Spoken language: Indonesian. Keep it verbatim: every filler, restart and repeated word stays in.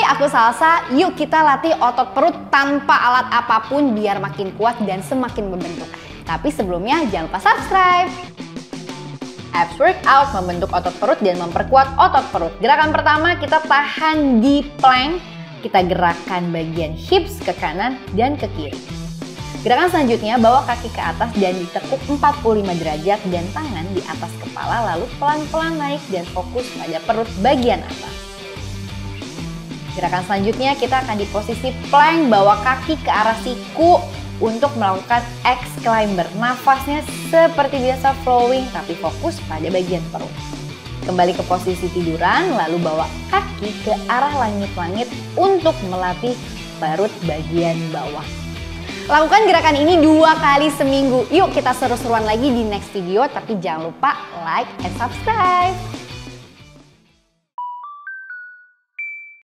aku Salsa. Yuk kita latih otot perut tanpa alat apapun biar makin kuat dan semakin membentuk. Tapi sebelumnya jangan lupa subscribe. Abs workout membentuk otot perut dan memperkuat otot perut. Gerakan pertama kita tahan di plank. Kita gerakan bagian hips ke kanan dan ke kiri. Gerakan selanjutnya bawa kaki ke atas dan ditekuk empat puluh lima derajat dan tangan di atas kepala, lalu pelan-pelan naik dan fokus pada perut bagian atas. Gerakan selanjutnya kita akan di posisi plank, bawa kaki ke arah siku untuk melakukan X climber. Nafasnya seperti biasa flowing tapi fokus pada bagian perut. Kembali ke posisi tiduran, lalu bawa kaki ke arah langit-langit untuk melatih perut bagian bawah. Lakukan gerakan ini dua kali seminggu. Yuk kita seru-seruan lagi di next video, tapi jangan lupa like and subscribe.